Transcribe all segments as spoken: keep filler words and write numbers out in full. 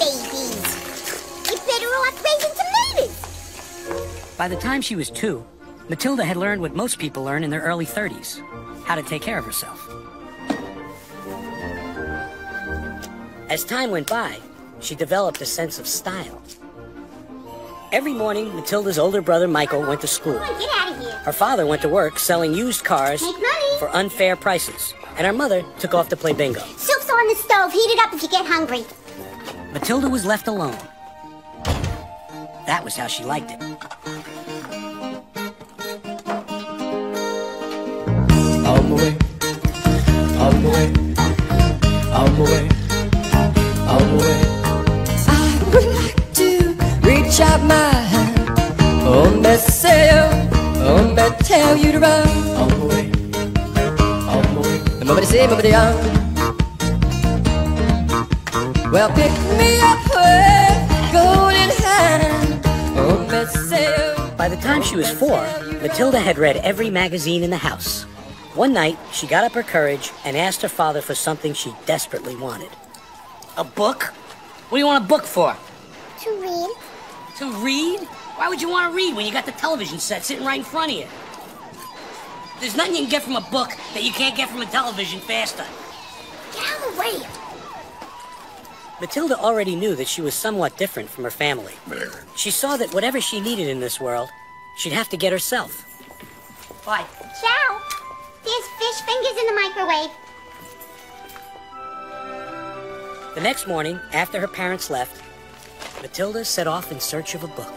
babies. You're better off raising tomatoes. By the time she was two, Matilda had learned what most people learn in their early thirties, how to take care of herself. As time went by, she developed a sense of style. Every morning, Matilda's older brother Michael went to school. Come on, get out of here. Her father went to work selling used cars Make money. for unfair prices, and her mother took off to play bingo. Soup's on the stove. Heat it up if you get hungry. Matilda was left alone. That was how she liked it. On my way, on my way, on my way, on my way. I would like to reach out my hand, oh, me say, oh, me tell you to run. On my way, on my way. And nobody say, nobody on. Well, pick me up with golden hand, oh, me say. By the time she was four, Matilda had read every magazine in the house. One night, she got up her courage and asked her father for something she desperately wanted. A book? What do you want a book for? To read. To read? Why would you want to read when you got the television set sitting right in front of you? There's nothing you can get from a book that you can't get from a television faster. Get out of the way. Matilda already knew that she was somewhat different from her family. She saw that whatever she needed in this world, she'd have to get herself. Bye. Ciao. There's fish fingers in the microwave. The next morning, after her parents left, Matilda set off in search of a book.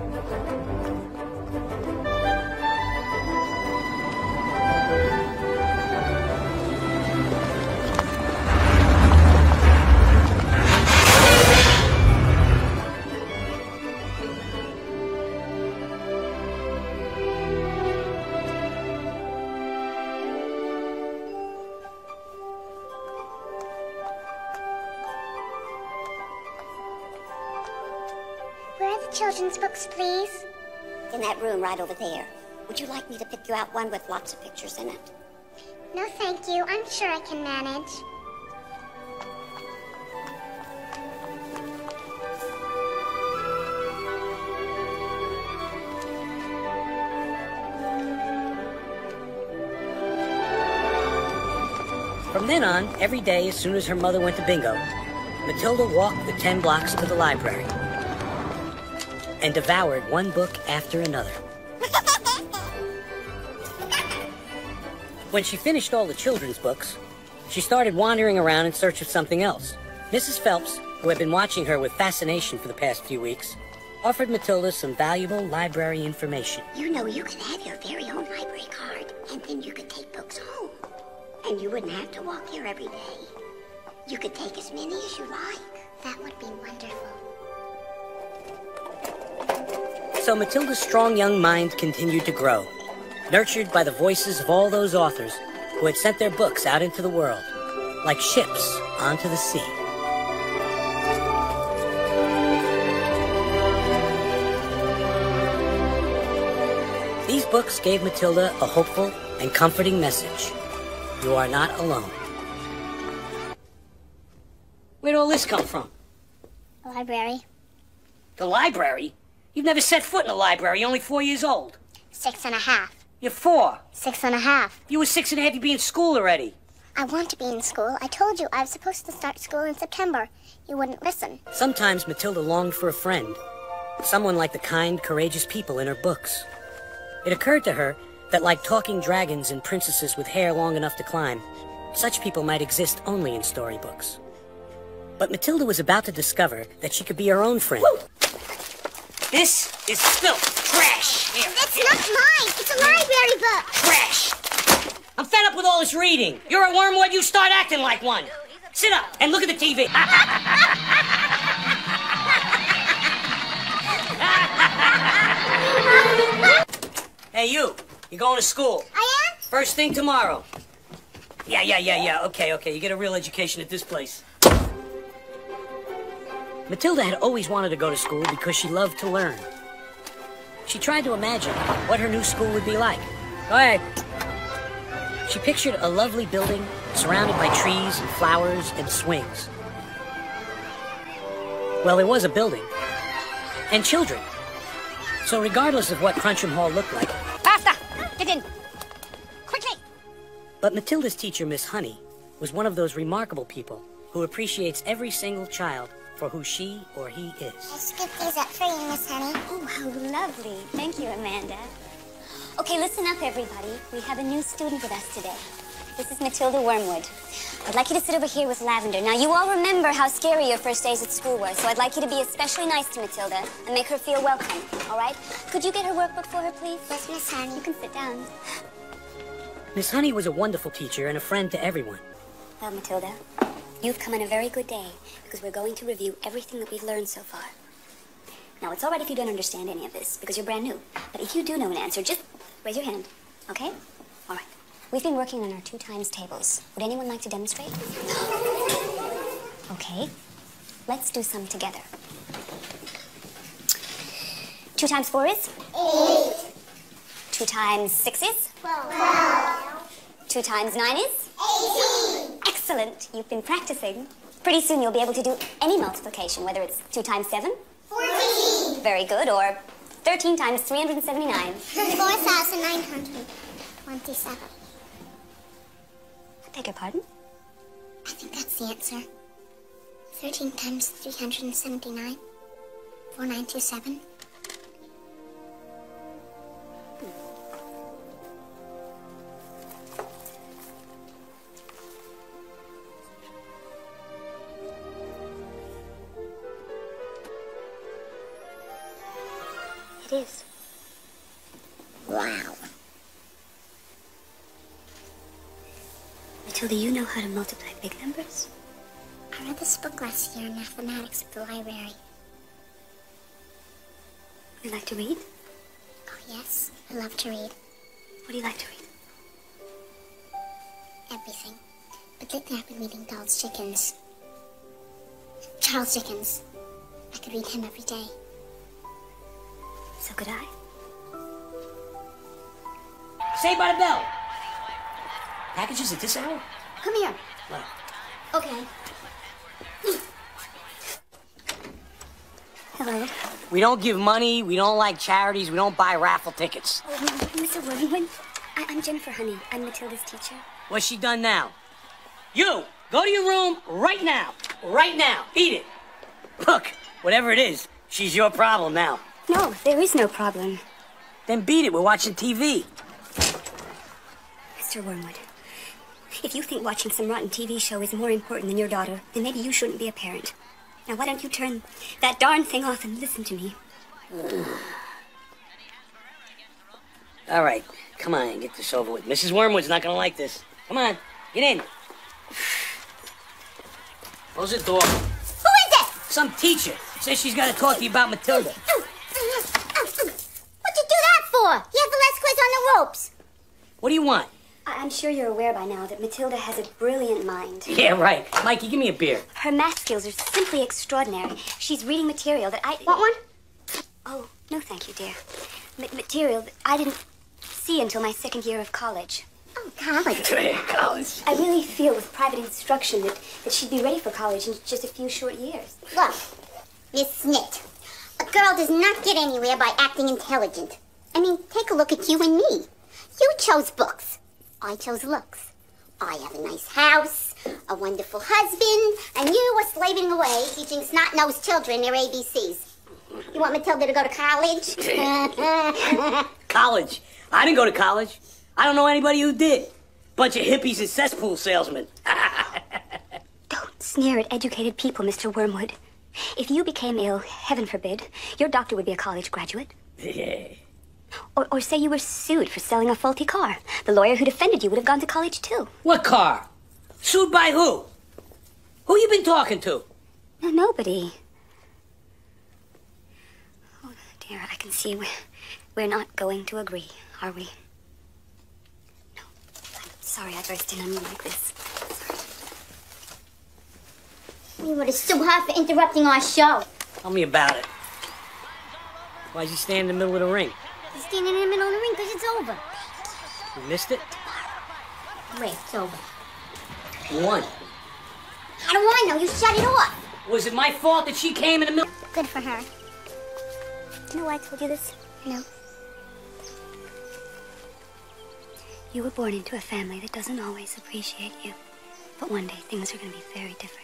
Where are the children's books, please? In that room right over there. Would you like me to pick you out one with lots of pictures in it? No, thank you. I'm sure I can manage. From then on, every day as soon as her mother went to bingo, Matilda walked the ten blocks to the library and devoured one book after another. When she finished all the children's books, she started wandering around in search of something else. Missus Phelps, who had been watching her with fascination for the past few weeks, offered Matilda some valuable library information. You know, you could have your very own library card, and then you could take books home. And you wouldn't have to walk here every day. You could take as many as you like. That would be wonderful. So Matilda's strong young mind continued to grow, nurtured by the voices of all those authors who had sent their books out into the world, like ships onto the sea. These books gave Matilda a hopeful and comforting message. You are not alone. Where'd all this come from? The library. The library? You've never set foot in a library. You're only four years old. Six and a half. You're four. Six and a half. If you were six and a half, you'd be in school already. I want to be in school. I told you I was supposed to start school in September. You wouldn't listen. Sometimes Matilda longed for a friend, someone like the kind, courageous people in her books. It occurred to her that like talking dragons and princesses with hair long enough to climb, such people might exist only in storybooks. But Matilda was about to discover that she could be her own friend. Woo! This is filth. Trash. Here. That's not mine. It's a library book. Trash. I'm fed up with all this reading. You're a wormwood, you start acting like one. Sit up and look at the T V. Hey, you. You're going to school. I am? First thing tomorrow. Yeah, yeah, yeah, yeah. Okay, okay. You get a real education at this place. Matilda had always wanted to go to school because she loved to learn. She tried to imagine what her new school would be like. Go ahead. She pictured a lovely building surrounded by trees and flowers and swings. Well, there was a building. And children. So regardless of what Crunch'em Hall looked like... Faster! Get in! Quickly! But Matilda's teacher, Miss Honey, was one of those remarkable people who appreciates every single child for who she or he is. I scooped these up for you, Miss Honey. Oh, how lovely. Thank you, Amanda. Okay, listen up, everybody. We have a new student with us today. This is Matilda Wormwood. I'd like you to sit over here with Lavender. Now, you all remember how scary your first days at school were, so I'd like you to be especially nice to Matilda and make her feel welcome, all right? Could you get her workbook for her, please? Yes, Miss Honey. You can sit down. Miss Honey was a wonderful teacher and a friend to everyone. Well, Matilda, you've come on a very good day because we're going to review everything that we've learned so far. Now, it's all right if you don't understand any of this because you're brand new. But if you do know an answer, just raise your hand, okay? All right. We've been working on our two times tables. Would anyone like to demonstrate? Okay. Let's do some together. Two times four is? Eight. Two times six is? Twelve. Two times nine is? Eighteen. Excellent. You've been practicing. Pretty soon you'll be able to do any multiplication, whether it's two times seven? Fourteen. Very good. Or thirteen times three hundred seventy-nine? Four thousand nine hundred twenty-seven. I beg your pardon? I think that's the answer. Thirteen times three hundred seventy-nine. Four nine two seven. It is. Wow. Matilda, you know how to multiply big numbers? I read this book last year in mathematics at the library. You like to read? Oh, yes. I love to read. What do you like to read? Everything. But lately I've been reading Charles Dickens. Charles Dickens. I could read him every day. So could I. Saved by the Bell. Packages at this hour? Come here. What? Okay. Hello. We don't give money, we don't like charities, we don't buy raffle tickets. Oh, Mister Wormwood, I I'm Jennifer Honey. I'm Matilda's teacher. What's she done now? You, go to your room right now. Right now. Beat it. Look, whatever it is, she's your problem now. No, there is no problem. Then beat it, we're watching T V. Mister Wormwood, if you think watching some rotten T V show is more important than your daughter, then maybe you shouldn't be a parent. Now, why don't you turn that darn thing off and listen to me? All right, come on, get this over with. Missus Wormwood's not gonna like this. Come on, get in. Close the door. Who is it? Some teacher says she's got to talk to you about Matilda. What'd you do that for? You have the last quiz on the ropes. What do you want? I- I'm sure you're aware by now that Matilda has a brilliant mind. Yeah, right. Mikey, give me a beer. Her math skills are simply extraordinary. She's reading material that I... Want one? Oh, no thank you, dear. Ma- material that I didn't see until my second year of college. Oh, college. College. I really feel with private instruction that, that she'd be ready for college in just a few short years. Look, Miss Snit, a girl does not get anywhere by acting intelligent. I mean, take a look at you and me. You chose books. I chose looks. I have a nice house, a wonderful husband, and you were slaving away teaching snot-nosed children their A B Cs. You want Matilda to go to college? College? I didn't go to college. I don't know anybody who did. Bunch of hippies and cesspool salesmen. Don't sneer at educated people, Mister Wormwood. If you became ill, heaven forbid, your doctor would be a college graduate. Yeah. Or, or say you were sued for selling a faulty car. The lawyer who defended you would have gone to college, too. What car? Sued by who? Who you been talking to? No, nobody. Oh, dear, I can see we're, we're not going to agree, are we? No. I'm sorry I burst in on you like this. We would have sued her for interrupting our show. Tell me about it. Why'd you stand in the middle of the ring? He's standing in the middle of the ring because it's over. You missed it? Wait, it's over. You won. How do I know? You shut it off. Was it my fault that she came in the middle? Good for her. Do you know why I told you this? No. You were born into a family that doesn't always appreciate you. But one day, things are going to be very different.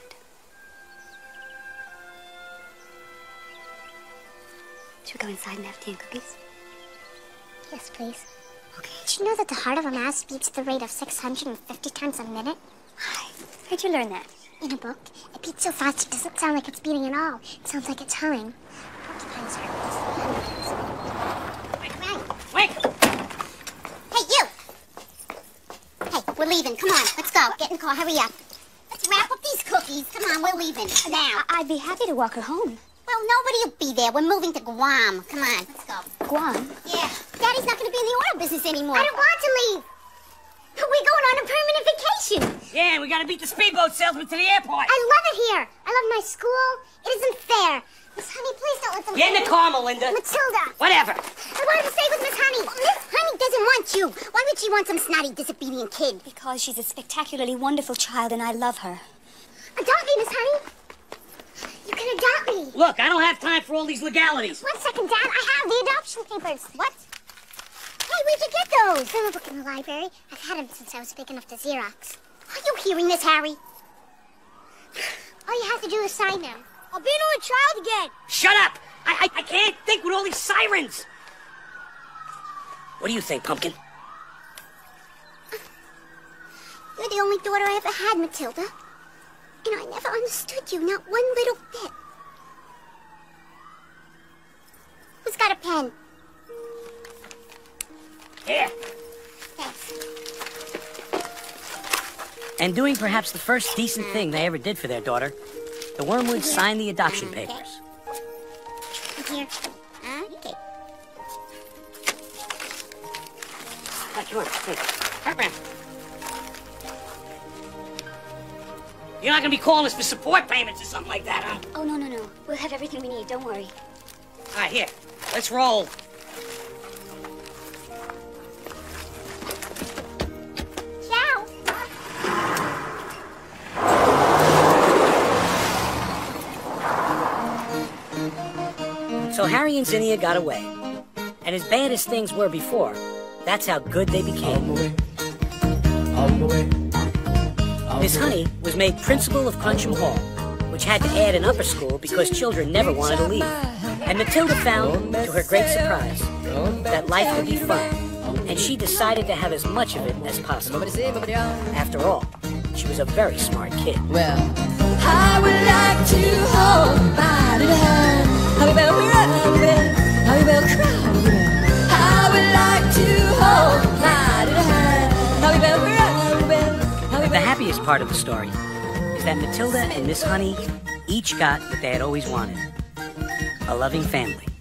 Should we go inside and have tea and cookies? Yes, please. Okay. Did you know that the heart of a mouse beats at the rate of six hundred fifty times a minute? Hi. Where'd you learn that? In a book. It beats so fast it doesn't sound like it's beating at all. It sounds like it's humming. Porcupine's heart beats hundreds. Wait! Hey, you! Hey, we're leaving. Come on, let's go. Get in the car. Hurry up. Let's wrap up these cookies. Come on, we're leaving. Now. I- I'd be happy to walk her home. Well, nobody will be there. We're moving to Guam. Come on, let's go. Guam? Yeah. Daddy's not going to be in the oil business anymore. I don't want to leave. We're going on a permanent vacation. Yeah, and we gotta beat the speedboat salesman to the airport. I love it here. I love my school. It isn't fair. Miss Honey, please don't let them... Get in the car, Melinda. Matilda. Whatever. I wanted to stay with Miss Honey. Miss Honey doesn't want you. Why would she want some snotty, disobedient kid? Because she's a spectacularly wonderful child and I love her. Adopt me, Miss Honey. You can adopt me. Look, I don't have time for all these legalities. One second, Dad. I have the adoption papers. What? Hey, where'd you get those? They're in a book in the library. I've had them since I was big enough to Xerox. Are you hearing this, Harry? All you have to do is sign them. I'll be an only child again. Shut up! I, I I can't think with all these sirens. What do you think, Pumpkin? You're the only daughter I ever had, Matilda. And I never understood you, not one little bit. Who's got a pen? Here. Thanks. And doing perhaps the first decent thing they ever did for their daughter, the Wormwoods signed the adoption papers. Here. Okay. Ah, come on, here. Right round. You're not gonna be calling us for support payments or something like that, huh? Oh, no, no, no. We'll have everything we need. Don't worry. All right, here. Let's roll. Ciao. So Harry and Zinnia got away. And as bad as things were before, that's how good they became. Miss Honey was made principal of Cruncham Hall, which had to add an upper school because children never wanted to leave. And Matilda found, to her great surprise, that life would be fun, and she decided to have as much of it as possible. After all, she was a very smart kid. Well, I would like to hold my little hand. How about cry? How about cry? I would like to hold my little hand. How about cry? The happiest part of the story is that Matilda and Miss Honey each got what they had always wanted: a loving family.